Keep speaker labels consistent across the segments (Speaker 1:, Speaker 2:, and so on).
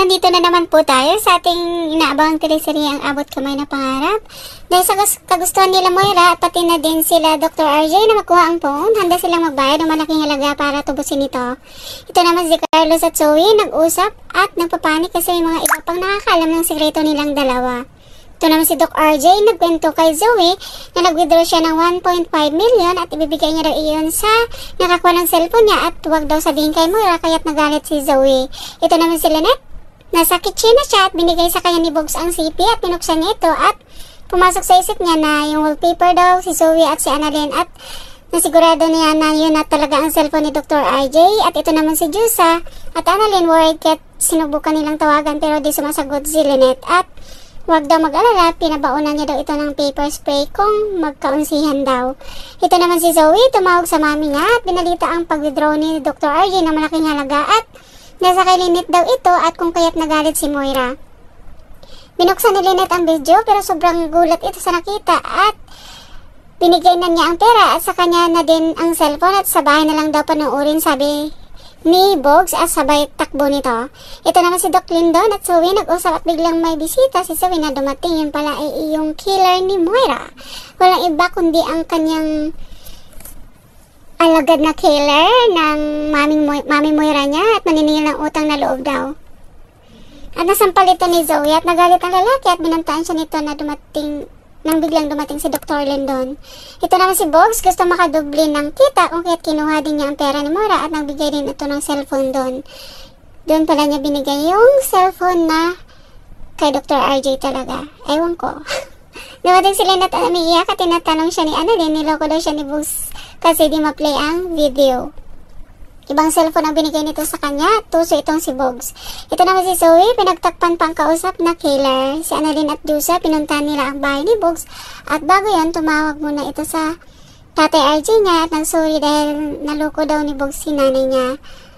Speaker 1: nandito na naman po tayo sa ating inaabangang teleserye Ang Abot Kamay na Pangarap. Dahil sa kagustuhan nila Moira at pati na din sila Dr. RJ na makuha ang phone, handa silang magbayad ng malaking halaga para tubusin ito. Ito naman si Carlos at Zoe nag-usap at nagpapanik kasi may mga iba pang nakakalam ng sekreto nilang dalawa. Ito naman si Doc RJ nagkwento kay Zoe na nag-withdraw siya ng 1.5 million at ibibigay niya daw iyon sa nakakuha ng cellphone niya at huwag daw sabihin kay Moira kaya't nagalit si Zoe. Ito naman si Lynette. Nasa kitchen na siya at binigay sa kanya ni Bogs ang CP at pinuksan niya ito at pumasok sa isip niya na yung wallpaper daw si Zoe at si Annalyn at nasigurado niya na yun na talaga ang cellphone ni Dr. RJ. At ito naman si Jusa at Annalyn worried kaya't sinubukan nilang tawagan pero di sumasagot si Lynette at huwag daw mag-alala, pinabaunan niya daw ito ng paper spray kung magkaunsihan daw. Ito naman si Zoe, tumawag sa mami niya at binalita ang pag-withdraw ni Dr. RJ na malaking halaga at nasa kay Lynette daw ito at kung kaya't nagalit si Moira. Binuksan ni Lynette ang video pero sobrang gulat ito sa nakita at binigay na niya ang pera at sa kanya na din ang cellphone at sa bahay na lang daw panuorin sabi ni Bogs at sabay takbo nito. Ito naman si Doc Lindon at Zoe nag-usap at biglang may bisita si Zoe na dumating. Yun pala ay yung killer ni Moira. Walang iba kundi ang kanyang alagad na killer ng mami Moira niya at maniningil ng utang na loob daw. At nasampal ito ni Zoe at nagalit ang lalaki at binantaan siya nito na nang biglang dumating si Dr. Lindon. Ito naman si Bogs, gusto makadubli ng kita kung kaya't kinuha din niya ang pera ni Moira at nagbigay din ito ng cellphone doon. Doon pala niya binigay yung cellphone na kay Dr. RJ talaga. Ewan ko. Dumating si Lynette at umiiyak at tinatanong siya ni Annalyn, niloko daw siya ni Bogs kasi di ma-play ang video. Ibang cellphone ang binigay nito sa kanya, tuso itong si Bogs. Ito naman si Zoe, pinagtakpan pang kausap na killer. Si Annalyn at Jusa, pinuntahan nila ang bahay ni Bogs. At bago yan, tumawag muna ito sa tatay RJ niya at nagsorry dahil naloko daw ni Bogs si nanay niya.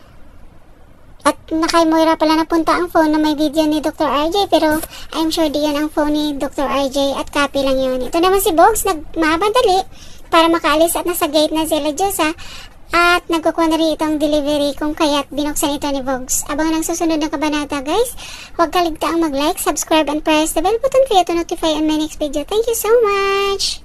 Speaker 1: At nakay Moira pala napunta ang phone na may video ni Dr. RJ pero I'm sure di yun ang phone ni Dr. RJ at copy lang yun. Ito naman si Bogs, nagmamadali para makaalis at nasa gate na sila Jusa. At nagkukuha na rin itong delivery kung kaya't binuksan ito ni Bogs. Abangan ang susunod na kabanata guys. Huwag kaligtaang mag-like, subscribe, and press the bell button for you to notify on my next video. Thank you so much!